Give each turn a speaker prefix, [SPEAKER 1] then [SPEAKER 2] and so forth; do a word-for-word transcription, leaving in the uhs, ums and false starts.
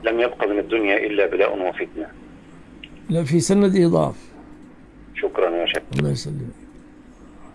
[SPEAKER 1] لم يبق من الدنيا إلا بلاء وفتنة.
[SPEAKER 2] لا، في سند إضاف.
[SPEAKER 1] شكرا يا شيخ.
[SPEAKER 2] الله يسلمك.